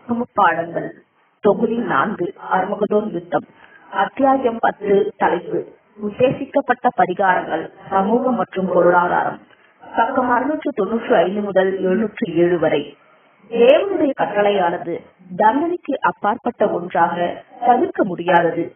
பாடங்கள் தொகுதி 4 அர்மகதோன் யுத்தம். அத்தியாயம் 10. தலைப்பு உத்தேசிக்கப்பட்ட பரிகாரங்கள், சமூகம் மற்றும் பொருளாதாரம். பக்கம் 695 முதல் 707 வரை. தேவனுடைய கட்டளையானது தண்டனைக்கு அப்பாற்பட்ட ஒன்றாக தவிர்க்க முடியாதது.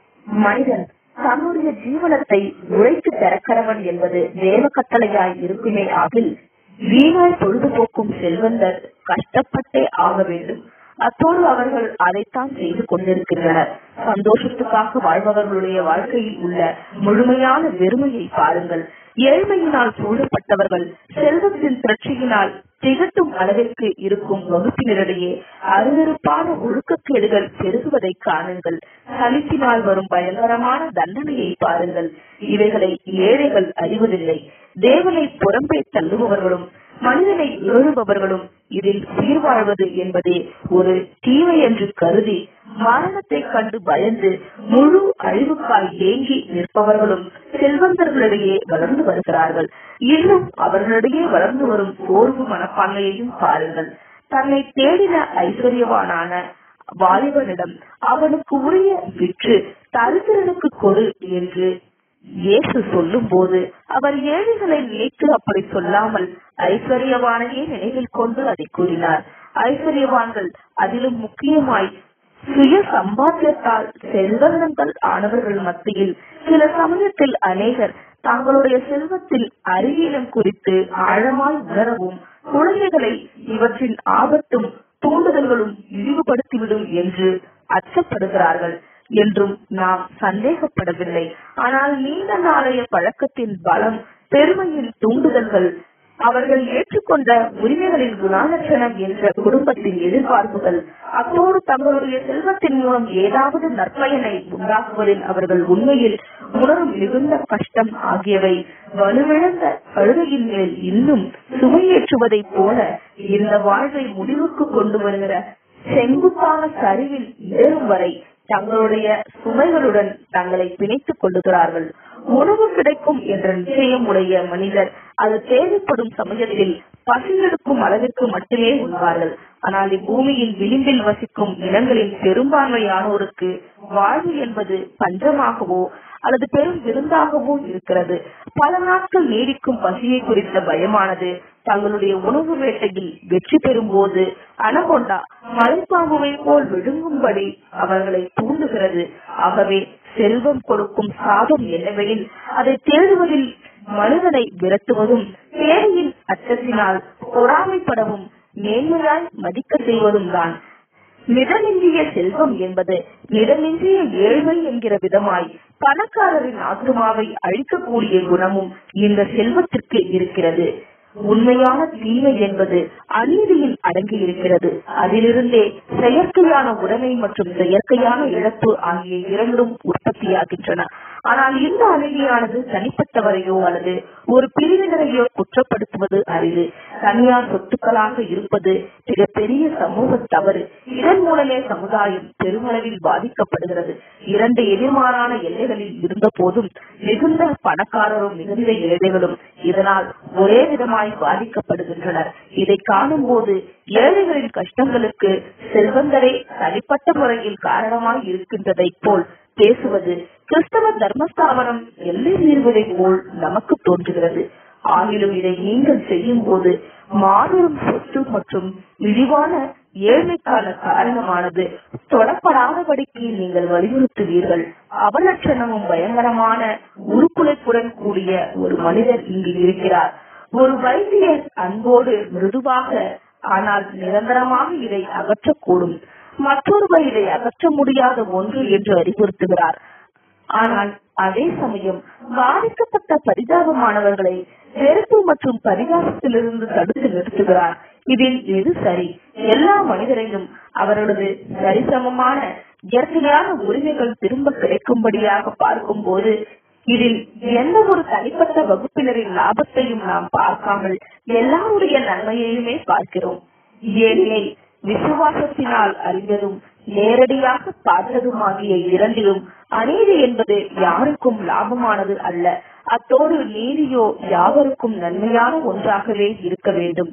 மனிதன் தன்னுடைய ஜீவனத்தை உழைத்து பெறக்கடவன் என்பது தேவ கட்டளையாய் இருக்குமே ஆகில், வீணாய் பொழுதுபோக்கும் செல்வந்தர் கஷ்டப்பட்டே ஆக வேண்டும். அத்தோடு அவர்கள் அதைத்தான் செய்து கொண்டிருக்கின்றனர். சந்தோஷத்துக்காக வாழ்பவர்களுடைய வாழ்க்கையில் உள்ள முழுமையான வெறுமையை பாருங்கள். ஏழ்மையினால் சூழப்பட்டவர்கள் செல்வத்தின் திரட்சியினால் திகட்டும் அளவிற்கு இருக்கும் வகுப்பினரிடையே அருவருப்பான ஒழுக்கக்கேடுகள் பெருகுவதை காணுங்கள். சலிப்பினால் வரும் பயங்கரமான தண்டனையை பாருங்கள். இவைகளை ஏழைகள் அறிவதில்லை. தேவனை புறம்பே தள்ளுபவர்களும் மனிதனை ஏழுபவர்களும் இதில் சீர்வாழ்வது என்பதே ஒரு தீமை என்று கருதி மரணத்தை கண்டு பயந்து முழு அழிவுக்காய் ஏங்கி நிற்பவர்களும் செல்வந்தர்களிடையே வளர்ந்து வருகிறார்கள். இன்னும் அவர்களிடையே வளர்ந்து வரும் சோர்வு மனப்பான்மையையும் பாருங்கள். தன்னை தேடின ஐஸ்வர்யவானான வாலிபனிடம் அவனுக்கு உரிய விற்று தரித்திரனுக்கு கொடு என்று இயேசு சொல்லும் போது அவர் ஏழைகளை நினைத்து அப்படி சொல்லாமல் ஐஸ்வர்யவானையே நினைவில் கொண்டு அதை கூறினார். ஐஸ்வர்யவான்கள், அதிலும் முக்கியமாய் சுய சம்பாத்தியத்தால் செல்வந்தங்கள் ஆனவர்கள் மத்தியில் சில சமயத்தில் அநேகர் தங்களுடைய செல்வத்தில் அறிவீனம் குறித்து ஆழமாய் உணரவும், குழந்தைகளை இவற்றின் ஆபத்தும் தூண்டுதல்களும் இழிவுபடுத்திவிடும் என்று அச்சப்படுகிறார்கள் என்றும் நாம் சந்தேகப்படவில்லை. ஆனால் நீண்ட நாளைய பழக்கத்தின் பலம், பெருமையின் தூண்டுதல்கள், அவர்கள் ஏற்றுக்கொண்ட உரிமைகளின் குணாலட்சணம் என்ற குடும்பத்தின் எதிர்பார்ப்புகள், அத்தோடு தங்களுடைய செல்வத்தின் மூலம் ஏதாவது நற்பயனை உண்டாக்குவதில் அவர்கள் உண்மையில் உணரும் மிகுந்த கஷ்டம் ஆகியவை வலுவிழந்த கழுதையின் மேல் இன்னும் சுமையேற்றுவதைப் போல இந்த வாழ்வை முடிவுக்கு கொண்டு வருகிற செங்குத்தான சரிவில் ஏறும் வரை தங்களுடைய சுமைகளுடன் தங்களை பிணைத்துக் கொள்ளுகிறார்கள். உணவு கிடைக்கும் என்ற நிச்சயம் உடைய மனிதர் அது தேவைப்படும் சமயத்தில் பசி எடுக்கும் அளவிற்கு மட்டுமே உண்பார்கள். ஆனால் இப்பூமியின் விளிம்பில் வசிக்கும் இனங்களின் பெரும்பான்மையானோருக்கு வாழ்வு என்பது பஞ்சமாகவோ அல்லது பெரும் விருந்தாகவோ இருக்கிறது. பல நாட்கள் நீடிக்கும் பசியை குறித்த பயமானது தங்களுடைய உணவு வேட்டையில் வெற்றி பெறும் போது அனகொண்டா மலைப்பாம்புவை போல் விழுங்கும்படி அவர்களை தூண்டுகிறது. ஆகவே செல்வம் கொடுக்கும் சாபம் என்னவெனில், அதை தேடுவதில் மனிதனை விரட்டுவதும், தேவையின் அச்சத்தினால் பொறாமைப்படவும் நேர்மையாய் மதிக்க செய்வதும் தான். மிதமின்றிய செல்வம் என்பது மிதமின்றிய ஏழ்மை என்கிற விதமாய் பணக்காரரின் ஆத்மாவை அழிக்கக்கூடிய குணமும் இந்த செல்வத்திற்கு இருக்கிறது. உண்மையான தீமை என்பது அநீதியில் அடங்கி இருக்கிறது. அதிலிருந்தே செயற்கையான உடைமை மற்றும் செயற்கையான இழப்பு ஆகிய இரண்டும் உற்பத்தியாகின்றன. ஆனால் இந்த அநீதியானது தனிப்பட்டவரையோ அல்லது ஒரு பிரிவினரையோ குற்றப்படுத்துவது அரிது. தனியார் சொத்துக்களாக இருப்பது மிகப்பெரிய சமூக தவறு. இதன் மூலமே சமுதாயம் பெருமளவில் பாதிக்கப்படுகிறது. இரண்டு எதிர்மாறான எல்லைகளில் இருந்த போதும் மிகுந்த பணக்காரரும் மிகுந்த ஏழைகளும் இதனால் ஒரே விதமாய் பாதிக்கப்படுகின்றனர். இதை காணும் போது ஏழைகளின் கஷ்டங்களுக்கு செல்வந்தரே தனிப்பட்ட முறையில் காரணமாய் இருக்கின்றதை போல் பேசுவது கிறிஸ்தவ தர்மஸ்தாபனம் எல்லை மீறுவதை போல் நமக்கு தோன்றுகிறது. ஆகிலும் இதை நீங்கள் செய்யும் போது மாபெரும் சொத்து மற்றும் இழிவான ஏழ்மைக்கான காரணமானது தொடப்படாதபடிக்கு நீங்கள் வலியுறுத்துவீர்கள். அவலட்சணமும் பயங்கரமான உருக்குலைப்புடன் கூடிய ஒரு மனிதர் இங்கு இருக்கிறார். ஒரு வைத்தியர் அன்போடு மிருதுவாக ஆனால் நிரந்தரமாக இதை அகற்றக்கூடும். மற்றொருவர் இதை அகற்ற முடியாத ஒன்று என்று அறிவுறுத்துகிறார். ஆனால் அதே சமயம் பாதிக்கப்பட்ட பரிதாபமானவர்களை வெறுப்பு மற்றும் பரிகாசத்திலிருந்து தடுத்து நிறுத்துகிறார். இதில் எது சரி? எல்லா மனிதரையும் அவர்களது சரிசமமான இயற்கையான உரிமைகள் திரும்ப கிடைக்கும்படியாக பார்க்கும் போது இதில் எந்த ஒரு தனிப்பட்ட வகுப்பினரின் லாபத்தையும் நாம் பார்க்காமல் எல்லாருடைய நன்மையையுமே பார்க்கிறோம். ஏனெனில் விசுவாசத்தினால் அறிந்ததும் நேரடியாக பார்த்ததுமாகிய இரண்டிலும் அநீதி என்பது யாருக்கும் லாபமானது அல்ல. அத்தோடு நீதியோ யாவருக்கும் நன்மையான ஒன்றாகவே இருக்க வேண்டும்.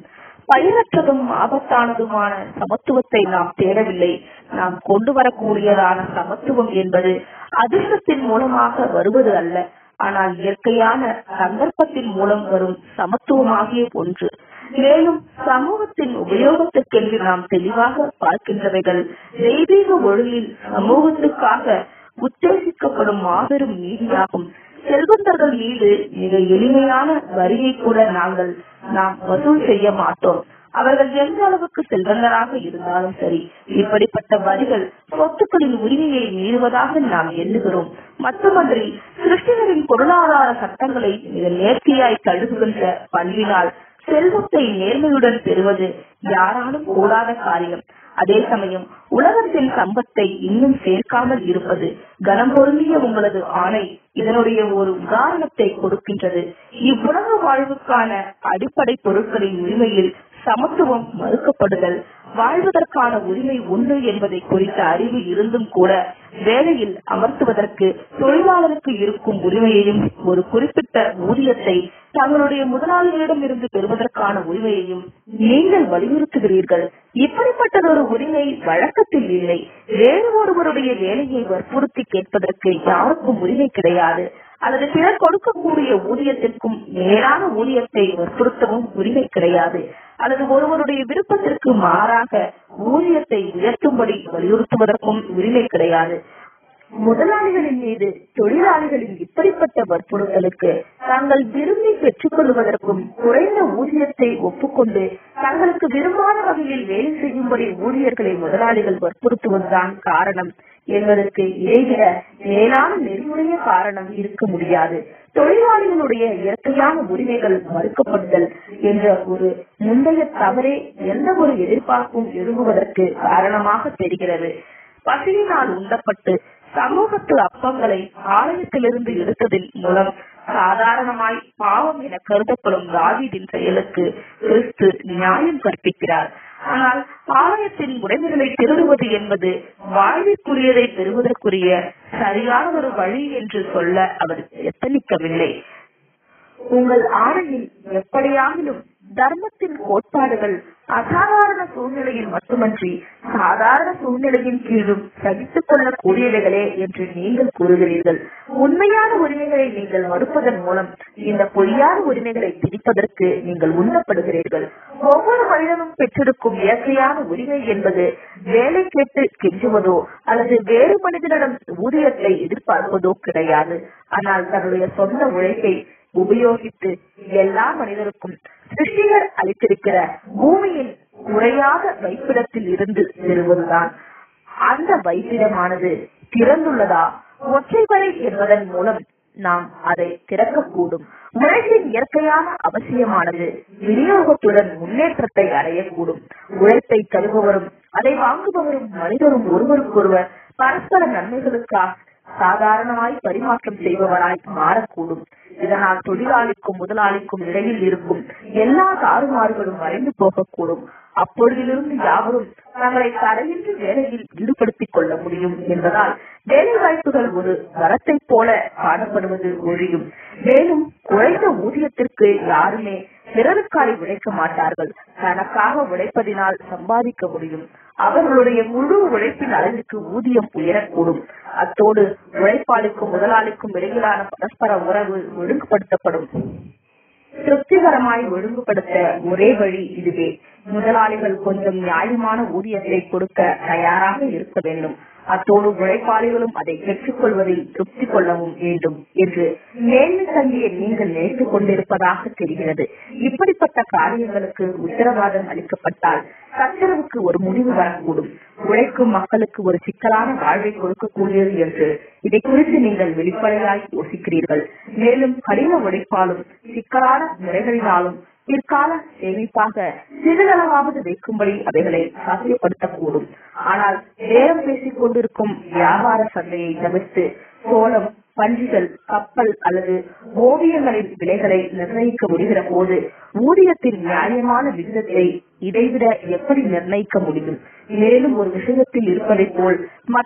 பயனற்றதும் ஆபத்தானதுமான சமத்துவத்தை நாம் தேடவில்லை. நாம் கொண்டு வரக்கூடியதான சமத்துவம் என்பது அதிர்ஷ்டத்தின் மூலமாக வருவது அல்ல, ஆனால் இயற்கையான சந்தர்ப்பத்தின் மூலம் வரும் சமத்துவமாகிய ஒன்று. மேலும் சமூகத்தின் உபயோகத்திற்கென்று நாம் தெளிவாக பார்க்கின்றவைகள் தெய்வீக ஒழுங்கில் சமூகத்துக்காக உத்தேசிக்கப்படும் மாபெரும் நீதியாகும். செல்வந்தர்கள் மீது மிக எளிமையான வரியை கூட நாம் வசூல் செய்ய மாட்டோம். அவர்கள் எந்த அளவுக்கு செல்வந்தராக இருந்தாலும் சரி. இப்படிப்பட்ட வரிகள் சொத்துக்களின் உரிமையை மீறுவதாக நாம் எண்ணுகிறோம். மட்டுமன்றி சிருஷ்டிகரின் பொருளாதார சட்டங்களை மிக நேர்த்தியாய் தழுவுகின்ற பண்பினால் செல்வத்தை நேர்மையுடன் பெறுவது யாராலும் கூடாத காரியம். அதே சமயம் உலகத்தின் சம்பத்தை இன்னும் சேர்க்காமல் இருப்பது கனம் பொருந்திய உங்களது ஆணை இதனுடைய ஒரு உதாரணத்தை கொடுக்கின்றது. இவ்வுலக வாழ்வுக்கான அடிப்படை பொருட்களின் உரிமையில் சமத்துவம் மறுக்கப்படுதல், வாழ்வதற்கான உரிமை உண்டு என்பதை குறித்த அறிவு இருந்தும் கூட வேலையில் அமர்த்துவதற்கு தொழிலாளருக்கு இருக்கும் உரிமையையும் ஒரு குறிப்பிட்ட ஊதியத்தை தங்களுடைய முதலாளிகளிடம் இருந்து பெறுவதற்கான உரிமையையும் நீங்கள் வலியுறுத்துகிறீர்கள். இப்படிப்பட்டதொரு உரிமை வழக்கத்தில் இல்லை. வேறு ஒருவருடைய வேலையை வற்புறுத்தி கேட்பதற்கு யாருக்கும் உரிமை கிடையாது. அல்லது பிறர் கொடுக்கக்கூடிய ஊதியத்திற்கும் நேரான ஊதியத்தை வற்புறுத்தவும் உரிமை கிடையாது. அல்லது ஒருவருடைய விருப்பத்திற்கு மாறாக ஊதியத்தை உயர்த்தும்படி வலியுறுத்துவதற்கும் உரிமை கிடையாது. முதலாளிகளின் மீது தொழிலாளிகளின் இப்படிப்பட்ட வற்புறுத்தலுக்கு தாங்கள் விரும்பி பெற்றுக் கொள்வதற்கும் குறைந்த ஊதியத்தை ஒப்புக்கொண்டு தங்களுக்கு விரும்பாத வகையில் வேலை செய்யும்படி ஊழியர்களை முதலாளிகள் வற்புறுத்துவதுதான் காரணம் என்பதற்கு இதைவிட மேலான நெறிமுறைய காரணம் இருக்க முடியாது. தொழிலாளிகளுடைய இயற்கையான உரிமைகள் மறுக்கப்படுதல் என்ற ஒரு முந்தைய தவறே எந்த ஒரு எதிர்பார்ப்பும் எழும்புவதற்கு காரணமாக தெரிகிறது. பசியினால் உண்டப்பட்டு சமூகத்து அப்பங்களை ஆலயத்திலிருந்து எடுத்ததின் மூலம் சாதாரணமாய் பாவம் என கருதப்படும் தாவீதின் செயலுக்கு கிறிஸ்து நியாயம் கற்பிக்கிறார். ஆனால் ஆலயத்தின் உடைமைகளை திருடுவது என்பது வாழ்விற்குரியதை பெறுவதற்குரிய சரியான ஒரு வழி என்று சொல்ல அவர் எத்தனிக்கவில்லை. உங்கள் ஆணையில் எப்படியாகிலும் தர்மத்தின் கோட்பாடுகள் அசாதாரண சூழ்நிலையில் மட்டுமன்றி சாதாரண சூழ்நிலையின் கீழும் சகித்துக் கொள்ளக்கூடியவைகளே என்று நீங்கள் கூறுகிறீர்கள். உண்மையான உரிமைகளை நீங்கள் மறுப்பதன் மூலம் இந்த பொய்யான உரிமைகளை திணிப்பதற்கு நீங்கள் உண்ணப்படுகிறீர்கள். ஒவ்வொரு மனிதனும் பெற்றிருக்கும் இயற்கையான உரிமை என்பது வேலை கேட்டு கெஞ்சுவதோ அல்லது வேறு மனிதனிடம் ஊதியத்தை எதிர்பார்ப்பதோ கிடையாது. ஆனால் தன்னுடைய சொந்த உழைப்பை உபயோகித்து எல்லா மனிதருக்கும் சிருஷ்டிகர் அளித்திருக்கிற பூமியின் குறையாத வைப்பிடத்தில் இருந்து பெறுவதுதான். அந்த வைப்பிடமானது திறந்துள்ளதா ஒற்றைவரை என்பதன் மூலம் நாம் அதை திறக்கக்கூடும். உழைப்பின் இயற்கையான அவசியமானது விநியோகத்துடன் முன்னேற்றத்தை அடையக்கூடும். உழைப்பை தருபவரும் அதை வாங்குபவரும் மனிதரும் ஒருவருக்கொருவர் பரஸ்பர நன்மைகளுக்காக சாதாரணமாய் பரிமாற்றம் செய்பவராய் மாறக்கூடும். இதனால் தொழிலாளிக்கும் முதலாளிக்கும் இடையில் இருக்கும் எல்லா தாறுமாறுகளும் மறைந்து போகக்கூடும். அப்பொழுதிலிருந்து யாவரும் தங்களை தடையின்றி வேலையில் ஈடுபடுத்திக் கொள்ள முடியும் என்பதால் வேலை வாய்ப்புகள் ஒரு வரத்தை போல காணப்படுவது ஒழியும். மேலும் குறைந்த ஊதியத்திற்கு யாருமே பிறருக்காய் உழைக்க மாட்டார்கள். தனக்காக உழைப்பதினால் சம்பாதிக்க முடியும். அவர்களுடைய முழு உழைப்பின் அளவிற்கு ஊதியம் உயரக்கூடும். அத்தோடு உழைப்பாளிக்கும் முதலாளிக்கும் இடையிலான பரஸ்பர உறவு ஒழுங்குபடுத்தப்படும். திருப்திகரமாய் ஒழுங்குபடுத்த ஒரே வழி இதுவே. முதலாளிகள் கொஞ்சம் நியாயமான ஊதியத்தை கொடுக்க தயாராக இருக்க வேண்டும். அத்தோடு உழைப்பாளிகளும் அதை பெற்றுக் கொள்வதில் திருப்தி கொள்ளவும் வேண்டும் என்று மேன்மை தங்கிய நீங்கள் நினைத்துக் கொண்டிருப்பதாக தெரிகிறது. இப்படிப்பட்ட காரியங்களுக்கு உத்தரவாதம் அளிக்கப்பட்டால் சச்சரவுக்கு ஒரு முடிவு வரக்கூடும். உழைக்கும் மக்களுக்கு ஒரு சிக்கலான வாழ்வை கொடுக்கக்கூடியது என்று இதை குறித்து நீங்கள் வெளிப்படையாய் யோசிக்கிறீர்கள். மேலும் கடின உழைப்பாலும் சிக்கலான முறைகளினாலும் பிற்கால சேமிப்பாக சிறிதளவாவது வைக்கும்படி அவைகளை சாத்தியப்படுத்தக்கூடும். ஆனால் நேரம் பேசிக் கொண்டிருக்கும் வியாபார சந்தையை தவிர்த்து சோளம், பஞ்சுகள், கப்பல் அல்லது ஓவியங்களின் விலைகளை நிர்ணயிக்க முடிகிற போது ஊதியத்தின் நியாயமான விகிதத்தை இதைவிட எப்படி நிர்ணயிக்க முடியும்? மேலும் ஒரு விஷயத்தில் இருப்பதை போல்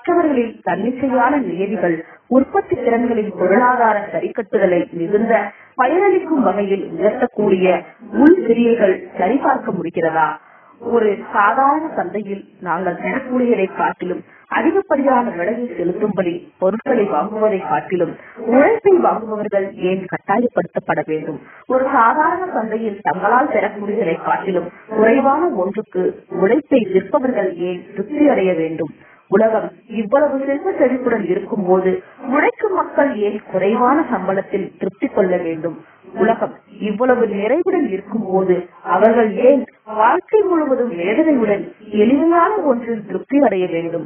மற்றவர்களின் தன்னிச்சையான நியதிகள் உற்பத்தி திறன்களின் பொருளாதார சரிக்கட்டுதலை மிகுந்த பயனளிக்கும் வகையில் உயர்த்தக்கூடிய உள்கிரியைகள் சரிபார்க்க முடிகிறதா? ஒரு சாதாரண சந்தையில் நாங்கள் பெறக்கூடியதை காட்டிலும் அதிகப்படியான விலையை செலுத்தும்படி பொருட்களை வாங்குவதை காட்டிலும் உழைப்பை வாங்குபவர்கள் ஏன் கட்டாயப்படுத்தப்பட வேண்டும்? ஒரு சாதாரண சந்தையில் தங்களால் பெறக்கூடியதை காட்டிலும் குறைவான ஒன்றுக்கு உழைப்பை விற்பவர்கள் ஏன் திருப்தி அடைய வேண்டும்? உலகம் இவ்வளவு செல்வ செழிப்புடன் இருக்கும் போது உழைக்கும் மக்கள் ஏன் குறைவான சம்பளத்தில் திருப்தி கொள்ள வேண்டும்? உலகம் இவ்வளவு நிறைவுடன் இருக்கும் போது அவர்கள் ஏன் வாழ்க்கை முழுவதும் வேதனையுடன் எளிமையான ஒன்றில் திருப்தி அடைய வேண்டும்?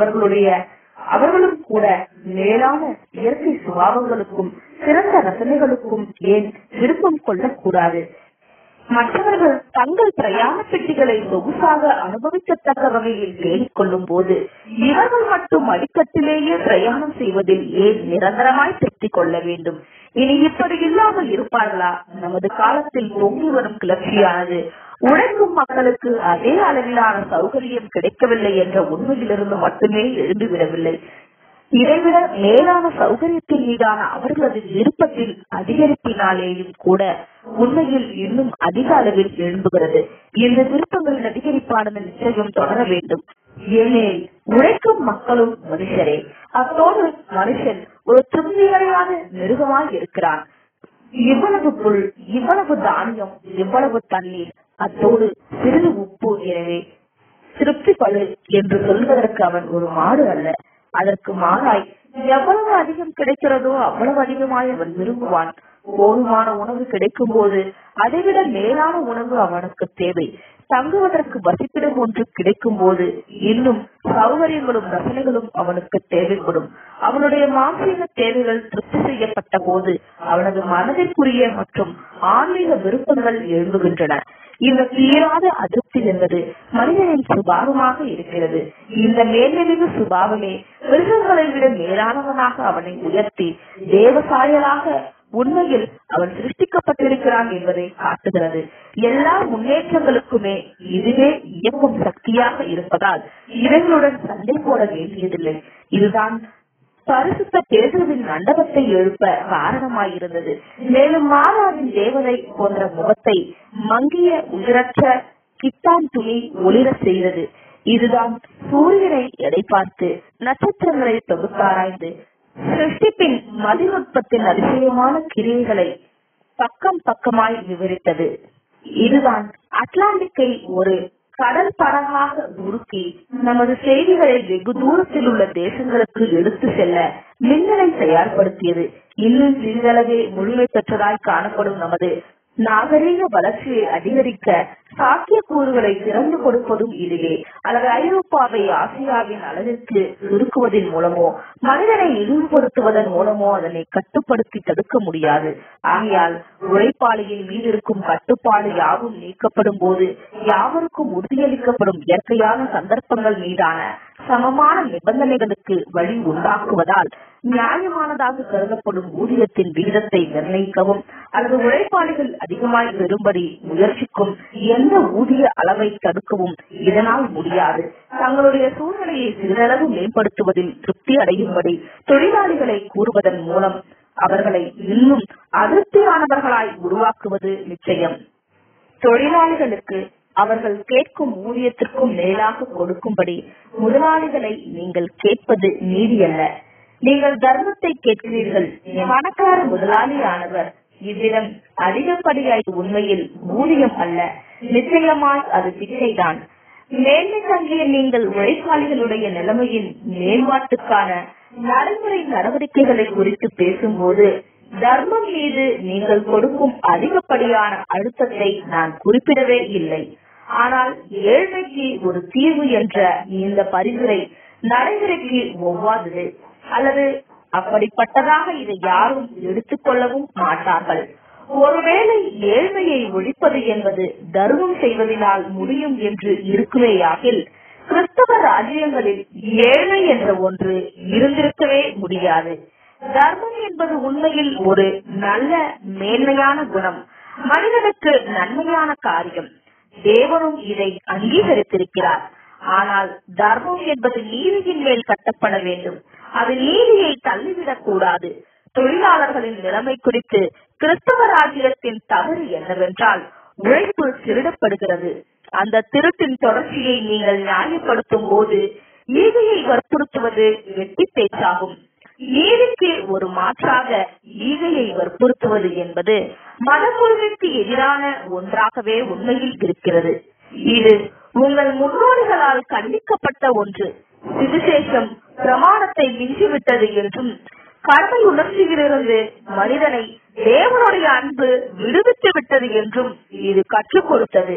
அவர்களும் கூட மேலான இயற்கை சுபாவங்களுக்கும் சிறந்த ரசனைகளுக்கும் ஏன் விருப்பம் கொள்ளக்கூடாது? மற்றவர்கள் தங்கள் பிரயாண பெட்டிகளை சொகுசாக அனுபவிக்கத்தக்க வகையில் தேடிக்கொள்ளும் போது இவர்கள் மட்டும் அடிக்கட்டிலேயே பிரயாணம் செய்வதில் ஏன் நிரந்தரமாய் திருப்தி கொள்ள வேண்டும்? இனி இப்படி இல்லாமல் இருப்பார்களா? நமது காலத்தில் பொங்கி வரும் கிளர்ச்சியானது உழைக்கும் மக்களுக்கு அதே அளவிலான சௌகரியம் கிடைக்கவில்லை என்ற உண்மையிலிருந்து மட்டுமே எழுந்துவிடவில்லை. இதைவிட மேலான சௌகரியத்தின் மீதான அவர்களது விருப்பத்தில் அதிகரிப்பினாலேயும் கூட உண்மையில் இன்னும் அதிக அளவில் எழும்புகிறது. இந்த விருப்பங்களின் அதிகரிப்பானது நிச்சயம் தொடர வேண்டும். ஏனெனில் உழைக்கும் மக்களும் மனுஷரே. அத்தோடு மனுஷன் ஒரு திருப்தியடையாத மிருகமாய் இருக்கிறான். இவ்வளவு புல், இவ்வளவு தானியம், இவ்வளவு தண்ணீர், அத்தோடு சிறிது உப்பு, எனவே திருப்திப்படு என்று சொல்வதற்கு அவன் ஒரு மாடு அல்ல. அதற்கு மாறாய் எவ்வளவு அதிகம் கிடைக்கிறதோ அவ்வளவு அதிகமாய் அவன் விரும்புவான். போதுமான உணவு கிடைக்கும் போது அதைவிட மேலான உணவு அவனுக்கு தேவை. தங்குவதற்கு வசிப்பிடம் ஒன்று கிடைக்கும் போது இன்னும் சௌகரியங்களும் ரசனைகளும் அவனுக்கு தேவைப்படும். அவனுடைய மானசீக தேவைகள் திருப்தி செய்யப்பட்ட போது அவனது மனதிற்குரிய மற்றும் ஆன்மீக விருப்பங்கள் எழும்புகின்றன. இந்த தீராத அதிருப்தி என்பது மனிதனின் சுபாவமாக இருக்கிறது. இந்த மேல்நிலைவு சுபாவமே மிருகங்களை விட மேலானவனாக அவனை உயர்த்தி தேவசாயலாக உண்மையில் அவன் சிருஷ்டிக்கப்பட்டிருக்கிறான் என்பதை காட்டுகிறது. எல்லா முன்னேற்றங்களுக்குமே இதுவே இயக்கும் சக்தியாக இருப்பதால் இவைகளுடன் சண்டை போட வேண்டியதில்லை. இதுதான் பரிசுத்த பேதுருவின் மண்டபத்தை எழுப்ப காரணமாயிருந்தது. மேலும் மாதாவின் தேவதை போன்ற முகத்தை மங்கிய உயிரற்ற கிட்டான் துணி ஒளிர செய்தது. இதுதான் சூரியனை எடை பார்த்து நட்சத்திரங்களை தொகுத்தாராய்ந்து சிருஷ்டிப்பின் மதிநுட்பத்தின் அதிசயமான கிரியைகளை பக்கம் பக்கமாய் விவரித்தது. இதுதான் அட்லாண்டிக்கை ஒரு கடல் படகாக உருக்கி நமது செய்திகளை வெகு தூரத்தில் உள்ள தேசங்களுக்கு எடுத்து செல்ல மின்னலை தயார்படுத்தியது. இன்னும் சிறிதளவே முழுமை பெற்றதாய் காணப்படும் நமது நாகரீக வளர்ச்சியை அதிகரிக்க சாத்தியக்கூறுகளை திறந்து கொடுப்பதும் இதுவே. அல்லது ஐரோப்பாவை ஆசியாவின் அளவிற்கு சுருக்குவதன் மூலமோ மனிதனை இழிவுபடுத்துவதன் மூலமோ அதனை கட்டுப்படுத்தி தடுக்க முடியாது. ஆகையால் உழைப்பாளியின் மீது இருக்கும் கட்டுப்பாடு யாவும் நீக்கப்படும் போது யாவருக்கும் உறுதியளிக்கப்படும் இயற்கையான சந்தர்ப்பங்கள் மீதான சமமான நிபந்தனைகளுக்கு வழி உண்டாக்குவதால் நியாயமானதாக கருதப்படும் ஊதியத்தின் விகிதத்தை நிர்ணயிக்கவும் அல்லது உழைப்பாளிகள் அதிகமாய் பெறும்படி முயற்சிக்கும் எந்த ஊதிய அளவை தடுக்கவும் இதனால் முடியாது. தங்களுடைய சூழ்நிலையை சிறிதளவு மேம்படுத்துவதில் திருப்தி அடையும்படி தொழிலாளிகளை கூறுவதன் மூலம் அவர்களை இன்னும் அதிருப்தியானவர்களாய் உருவாக்குவது நிச்சயம். தொழிலாளிகளுக்கு அவர்கள் கேட்கும் ஊதியத்திற்கும் மேலாக கொடுக்கும்படி முதலாளிகளை நீங்கள் கேட்பது நீதி அல்ல, நீங்கள் தர்மத்தை கேட்கிறீர்கள். பணக்கார முதலாளியானவர் இவ்விதம் அதிகப்படியாய் உண்மையில் ஊதியம் அல்ல, நிச்சயமாய் அது பிச்சைதான். மேன்மை தங்கிய நீங்கள் உழைப்பாளிகளுடைய நிலைமையின் மேம்பாட்டுக்கான நடைமுறை நடவடிக்கைகளை குறித்து பேசும்போது தர்மம் மீது நீங்கள் கொடுக்கும் அதிகப்படியான அழுத்தத்தை நான் குறிப்பிடவே இல்லை. ஆனால் ஏழ்மைக்கு ஒரு தீர்வு என்ற இந்த பரிந்துரை நடைமுறைக்கு ஒவ்வாதது, அல்லது அப்படிப்பட்டதாக இதை யாரும் எடுத்துக்கொள்ளவும் மாட்டார்கள். ஒருவேளை ஏழ்மையை ஒழிப்பது என்பது தர்மம் செய்வதனால் முடியும் என்று இருக்குமேயாகில் கிறிஸ்தவ ராஜ்யங்களில் ஏழ்மை என்ற ஒன்று இருந்திருக்கவே முடியாது. தர்மம் என்பது உண்மையில் ஒரு நல்ல மேன்மையான குணம், மனிதனுக்கு நன்மையான காரியம். தேவனும் இதை அங்கீகரித்திருக்கிறார். ஆனால் தர்மம் என்பது நீதியின் மேல் கட்டப்பட வேண்டும். அது நீதியை தள்ளிவிடக் கூடாது. தொழிலாளர்களின் நிலைமை குறித்து கிறிஸ்தவ ராஜ்யத்தின் தவறு என்னவென்றால் உழைப்பு திருடப்படுகிறது. அந்த திருட்டின் தொடர்ச்சியை நீங்கள் நியாயப்படுத்தும் போது ஈகையை வற்புறுத்துவது வெட்டி பேச்சாகும். நீதிக்கு ஒரு மாற்றாக ஈகையை வற்புறுத்துவது என்பது மனமுறைமைக்கு எதிரான ஒன்றாகவே உண்மையில் இருக்கிறது. இது உங்கள் முன்னோடிகளால் கண்டிக்கப்பட்ட ஒன்று. சுவிசேஷம் பிரமாணத்தை மிஞ்சிவிட்டது என்றும் கடமை உணர்ச்சியிலிருந்து மனிதனை தேவனுடைய அன்பு விடுவித்து விட்டது என்றும் இது கற்றுக் கொடுத்தது.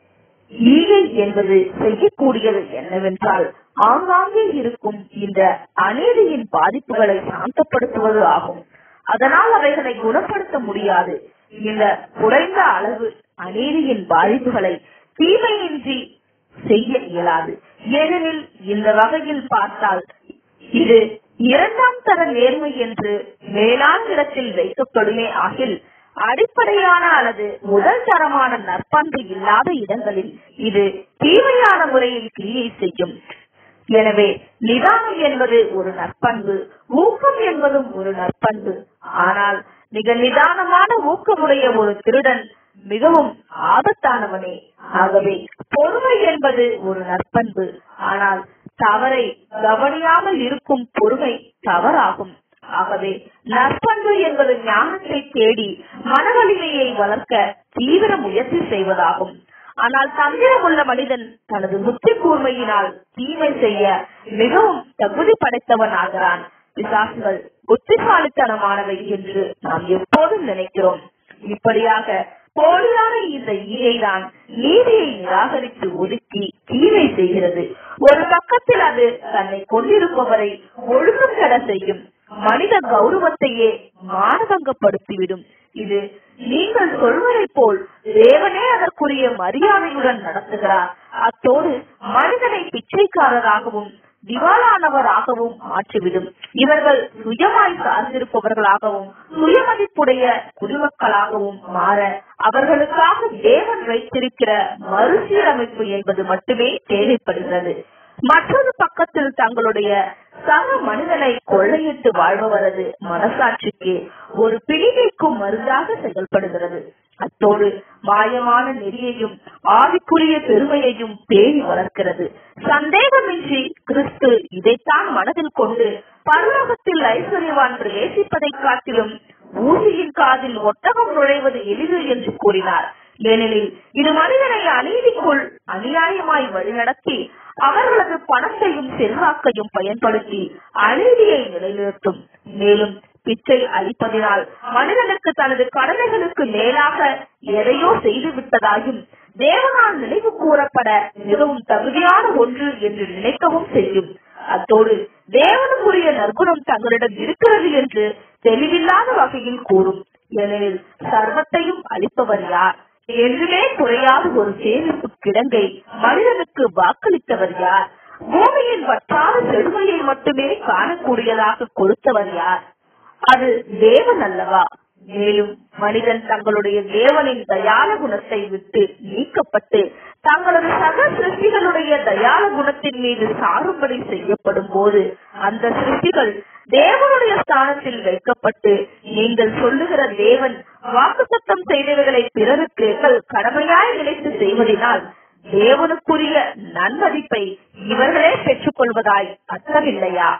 ஈகை என்பது செய்யக்கூடியது என்னவென்றால் ஆங்காங்கே இருக்கும் இந்த அநீதியின் பாதிப்புகளை சாந்தப்படுத்துவது ஆகும். அதனால் அவைகளை குணப்படுத்த முடியாது. இந்த குறைந்த அளவு அநீதியின் பாதிப்புகளை தீமையின்றி செய்ய இயலாது. ஏனெனில் இந்த வகையில் பார்த்தால் இது இரண்டாம் தர நேர்மை என்று மேலான இடத்தில் வைக்கப்படுமே ஆகில் அடிப்படையான அல்லது முதல் தரமான நற்பண்பு இல்லாத இடங்களில் இது தீமையான முறையில் கிரியை செய்யும். எனவே நிதானம் என்பது ஒரு நற்பண்பு, ஊக்கம் என்பதும் ஒரு நற்பண்பு. ஆனால் மிக நிதானமான ஊக்கமுடைய ஒரு திருடன் மிகவும் ஆபத்தானவனே. ஆகவே பொறுமை என்பது ஒரு நற்பண்பு. ஆனால் தவறை கவனியாமல் இருக்கும் பொறுமை தவறாகும். ஆகவே நற்பண்பு என்பது ஞானத்தை தேடி மன வலிமையை வளர்க்க தீவிர முயற்சி செய்வதாகும். ஆனால் தந்திரமுள்ள மனிதன் தனது புத்தி கூர்மையினால் தீமை செய்ய மிகவும் தகுதி படைத்தவன் ஆகிறான். பிசாசுகள் புத்திசாலித்தனமானவை என்று நாம் எப்போதும் நினைக்கிறோம். இப்படியாக போலியான இந்த ஈகைதான் நீதியை நிராகரித்து ஒதுக்கி தீமை செய்கிறது. ஒரு பக்கத்தில் அது தன்னை கொண்டிருப்பவரை ஒழுக்கம் கெட செய்யும். மனித கௌரவத்தையே மானபங்கப்படுத்திவிடும். இது நீங்கள் சொல்வதை போல் தேவனே அதற்குரிய மரியாதையுடன் நடத்துகிறார். அத்தோடு மனிதனை பிச்சைக்காரராகவும் திவாலானவராகவும் மாற்றிவிடும். இவர்கள் சுயமாய் சார்ந்திருப்பவர்களாகவும் சுயமதிப்புடைய குடிமக்களாகவும் மாற அவர்களுக்காக தேவன் வைத்திருக்கிற மறுசீரமைப்பு என்பது மட்டுமே தேவைப்படுகிறது. மற்றொரு பக்கத்தில் தங்களுடைய சக மனிதனை கொள்ளையிட்டு வாழ்பவரது மனசாட்சிக்கு ஒரு பிடிவைக்கும் மருந்தாக செயல்படுகிறது. அத்தோடு மாயமான நெறியையும் ஆவிக்குரிய பெருமையையும் பேணி வளர்க்கிறது. சந்தேகமின்றி கிறிஸ்து இதைத்தான் மனதில் கொண்டு பரலோகத்தில் ஐஸ்வர்யவான் பிரவேசிப்பதை காட்டிலும் ஊசியின் காதில் ஒட்டகம் நுழைவது எளிது என்று கூறினார். ஏனெனில் இது மனிதனை அநீதிக்குள் அநியாயமாய் வழிநடத்தி அவர்களது பணத்தையும் செல்வாக்கையும் பயன்படுத்தி அநீதியை நிலைநிறுத்தும். மேலும் பிச்சை அளிப்பதினால் மனிதனுக்கு தனது கடமைகளுக்கு மேலாக எதையோ செய்து விட்டதாயும் தேவனால் நினைவு கூறப்பட மிகவும் தகுதியான ஒன்று என்று நினைக்கவும் செய்யும். அத்தோடு தேவனுக்குரிய நற்குணம் தங்களிடம் இருக்கிறது என்று தெளிவில்லாத வகையில் கூறும். ஏனெனில் சர்வத்தையும் அளிப்பவர் யார்? என்றுமே குறையாத ஒரு சேமிப்பு கிடங்கை மனிதனுக்கு வாக்களித்தவர் யார்? பூமியின் வற்றாத செழுமையை மட்டுமே காணக்கூடியதாக கொடுத்தவர் யார்? அது தேவன் அல்லவா? மேலும் மனிதன் தங்களுடைய தேவனின் தயால குணத்தை விட்டு நீக்கப்பட்டு தங்களது சக சிருஷ்டிகளுடைய தயால குணத்தின் மீது சாரும்படி செய்யப்படும் போது அந்த சிருஷ்டிகள் தேவனுடைய ஸ்தானத்தில் வைக்கப்பட்டு நீங்கள் சொல்லுகிற தேவன் வாக்குத்தத்தம் செய்தவர்களை பிறருக்கு கடமையாய் நினைத்து செய்வதனால் தேவனுக்குரிய நன்மதிப்பை இவர்களே பெற்றுக் கொள்வதாய் அர்த்தமில்லையா?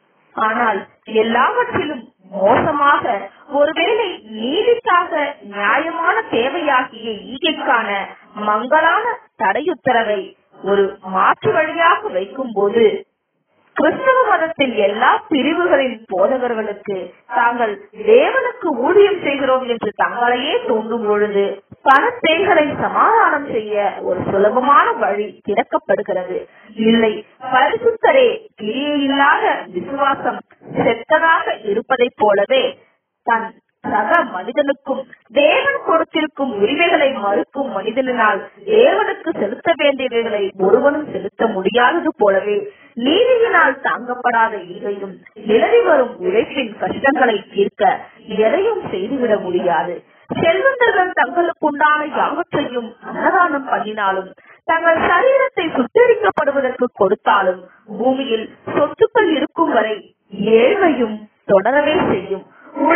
ஆனால் எல்லாவற்றிலும் மோசமாக ஒருவேளை நீதிக்காக நியாயமான தேவையாகிய ஈகைக்கான மங்களான தடையுத்தரவை ஒரு மாற்று வழியாக வைக்கும் போது கிறிஸ்தவ மதத்தின் எல்லா பிரிவுகளின் போதகர்களுக்கு தாங்கள் தேவனுக்கு ஊழியம் செய்கிறோம் என்று தங்களையே தோன்றும் பொழுது பணத்தேய்களை சமாதானம் செய்ய ஒரு சுலபமான வழி திறக்கப்படுகிறது. இல்லை, பரிசுத்தரே கிரியையில்லாத விசுவாசம் செத்ததாக இருப்பதை போலவே தன் சக மனிதனுக்கும் தேவன் கொடுத்திருக்கும் உரிமைகளை மறுக்கும் மனிதனால் தேவனுக்கு செலுத்த வேண்டியவைகளை ஒருவனும் செலுத்த முடியாதது போலவே நீதியினால் தாங்கப்படாத ஈகையும் நிலவி வரும் உழைப்பின் கஷ்டங்களை தீர்க்க எதையும் செய்துவிட முடியாது. செல்வந்தர்கள் தங்களுக்குண்டான யாவற்றையும் அன்னதானம் பண்ணினாலும் தங்கள் சரீரத்தை சுட்டரிக்கப்படுவதற்கு கொடுத்தாலும் பூமியில் சொத்துக்கள் இருக்கும் வரை ஏழ்மையும் தொடரவே செய்யும்.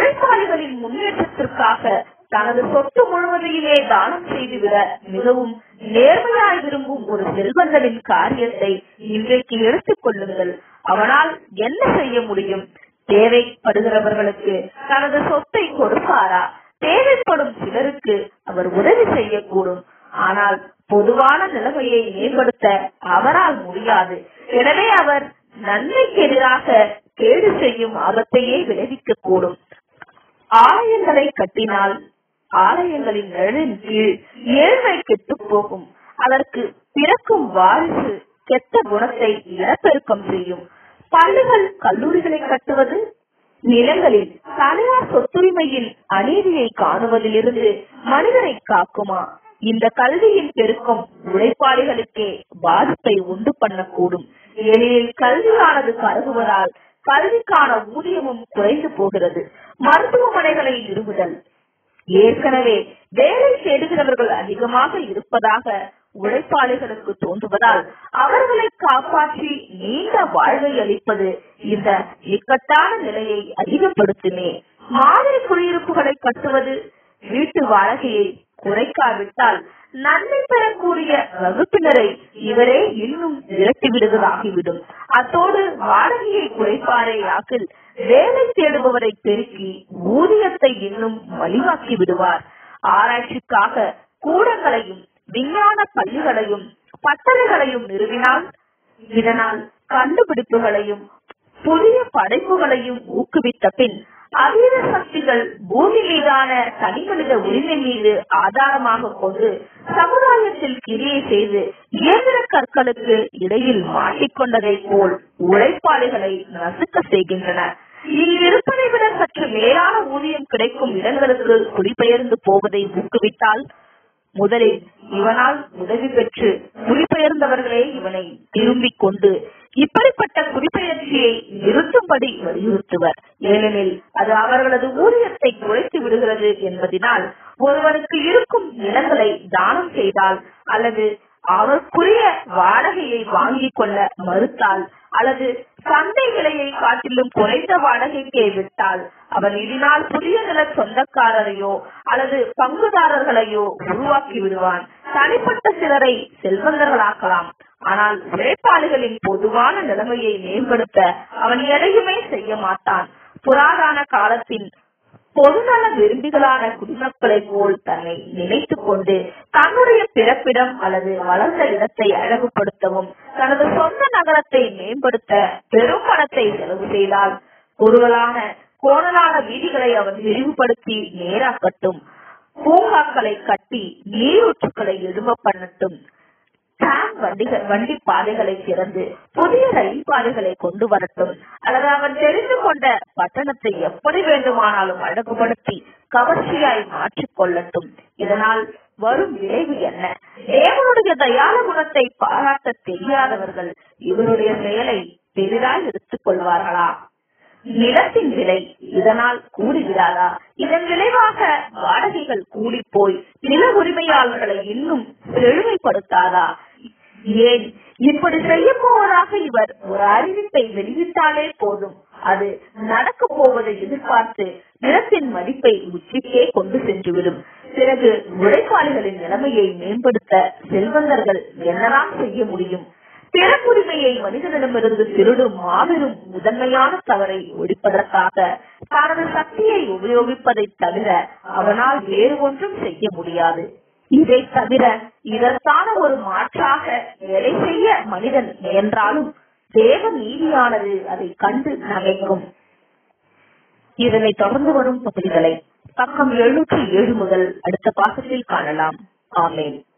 செய்துவிட மிகவும் நேர்மையாய் விரும்பும் ஒரு செல்வந்தனின் காரியத்தை இன்றைக்கு எடுத்துக் கொள்ளுங்கள். அவனால் என்ன செய்ய முடியும்? தேவைப்படுகிறவர்களுக்கு தனது சொத்தை கொடுப்பாரா? தேவைப்படும் சிலருக்கு அவர் உதவி செய்யக்கூடும். ஆனால் பொதுவான நிலைமையை மேம்படுத்த அவரால் முடியாது. எனவே அவர் நன்மைக்கு எதிராக கேடு செய்யும் ஆபத்தையே விளைவிக்க கூடும். ஆலயங்களை கட்டினால் ஆலயங்களின் நிழலின் கீழ் ஏழ்மை கெட்டு போகும். அதற்கு பிறக்கும் வாரிசு கெட்ட குணத்தை இனப்பெருக்கம் செய்யும். பள்ளிகள் கல்லூரிகளை கட்டுவது நிலங்களில் தனியார் சொத்துரிமையில் அநீதியை காணுவதிலிருந்து மனிதனை காக்குமா? இந்த கல்வியின் பெருக்கம் உழைப்பாளிகளுக்கே பாதிப்பை உண்டு பண்ணக்கூடும். ஏனெனில் கல்வியானது கருகுவதால் கல்விக்கான ஊதியமும் குறைந்து போகிறது. மருத்துவமனைகளை நிறுவுதல். ஏற்கனவே வேலை தேடுகிறவர்கள் அதிகமாக இருப்பதாக உழைப்பாளிகளுக்கு தோன்றுவதால் அவர்களை காப்பாற்றி நீண்ட வாழ்வை அளிப்பது இந்த இக்கட்டான நிலையை அதிகப்படுத்துமே. மாதிரி குடியிருப்புகளை கட்டுவது வீட்டு வாடகையை குறைக்காவிட்டால் நன்மை பெறக்கூடிய வகுப்பினரை இவரே இன்னும் விரட்டிவிடுவதாகிவிடும். அத்தோடு வாடகையை குறைப்பாரே ஆக்கில் வேலை தேடுபவரை பெருக்கி ஊதியத்தை இன்னும் மலிவாக்கி விடுவார். ஆராய்ச்சிக்காக கூடங்களையும் விஞ்ஞான பள்ளிகளையும் பட்டறைகளையும் நிறுவினால் இதனால் கண்டுபிடிப்புகளையும் புதிய படைப்புகளையும் ஊக்குவித்த பின் அதீத சக்திகள் பூமி மீதான தனி மனித உரிமை மீது ஆதாரமாக கொண்டு சமுதாயத்தில் கிரியை செய்து இயந்திர கற்களுக்கு இடையில் மாட்டிக்கொண்டதை போல் உழைப்பாளிகளை நசுக்க செய்கின்றன. இங்கிருப்பதை விட சற்று மேலான ஊதியம் கிடைக்கும் இடங்களுக்கு குடிபெயர்ந்து போவதை ஊக்குவித்தால் முதலில் இவனால் உதவி பெற்று குடிபெயர்ந்தவர்களே இவனை திரும்பிக் கொண்டு இப்படிப்பட்ட குடிபெயர்ச்சியை நிறுத்தும்படி வலியுறுத்துவர். ஏனெனில் அது அவர்களது ஊதியத்தை குறைத்து விடுகிறது என்பதனால் ஒருவருக்கு இருக்கும் நிலங்களை தானம் செய்தால் அல்லது அவருக்குரிய வாடகையை வாங்கிக் கொள்ள மறுத்தால் அல்லது சந்தை விலையை காட்டிலும் குறைந்த வாடகைக்கே விட்டால் அவன் இதனால் புதிய நில சொந்தக்காரரையோ அல்லது பங்குதாரர்களையோ உருவாக்கி விடுவான். தனிப்பட்ட சிலரை செல்வந்தர்களாக்கலாம். ஆனால் உழைப்பாளிகளின் பொதுவான நிலைமையை மேம்படுத்த அவன் எதையுமே செய்ய மாட்டான். புராதன காலத்தின் பொதுநல விரும்பிகளான குடிமக்களை போல் தன்னை நினைத்துக் கொண்டு தன்னுடைய பிறப்பிடம் அல்லது வளர்ந்த இடத்தை அழகுபடுத்தவும் தனது சொந்த நகரத்தை மேம்படுத்த பெரும் பணத்தை செலவு செய்தால் குறுகலான கோணலான வீதிகளை அவன் விரிவுபடுத்தி நேராக்கட்டும். பூங்காக்களை கட்டி நீரூற்றுக்களை எழும்ப பண்ணட்டும். வண்டி பாதைகளை திறந்து புதிய ரயில் பாதைகளை கொண்டு வரட்டும். அல்லது அவன் தெரிந்து கொண்ட பட்டணத்தை எப்படி வேண்டுமானாலும் அழகுபடுத்தி கவர்ச்சியாய் மாற்றிக் கொள்ளட்டும். இதனால் வரும் விளைவு என்ன? தேவனுடைய தயால குணத்தை பாராட்ட தெரியாதவர்கள் இவருடைய செயலை பெரிதாய் எடுத்துக் கொள்வார்களா? நிலத்தின் விலை இதனால் கூடிவிடாதா? இதன் விளைவாக வாடகைகள் கூடி போய் நில உரிமையாளர்களை இன்னும் செழுமைப்படுத்தாதா? ஏன் இப்படி செய்ய போவதாக இவர் ஒரு அறிவிப்பை வெளியிட்டாலே போதும், அது நடக்க போவதை எதிர்பார்த்து நிலத்தின் மதிப்பை உச்சிக்கே கொண்டு சென்றுவிடும். பிறகு உழைப்பாளிகளின் நிலைமையை மேம்படுத்த செல்வந்தர்கள் என்னதான் செய்ய முடியும்? பிறப்புரிமையை மனிதனிடமிருந்து திருடும் மாபெரும் முதன்மையான தவறை ஒழிப்பதற்காக தனது சக்தியை உபயோகிப்பதை தவிர அவனால் வேறு ஒன்றும் செய்ய முடியாது. இதை தவிர இதற்கான ஒரு மாற்றாக எதை செய்ய மனிதன் முயன்றாலும் தேவ நீதியானது அதை கண்டு நகைக்கும். இதனை தொடர்ந்து வரும் பகுதிகளை பக்கம் 707 முதல் அடுத்த பாகத்தில் காணலாம். ஆமென்.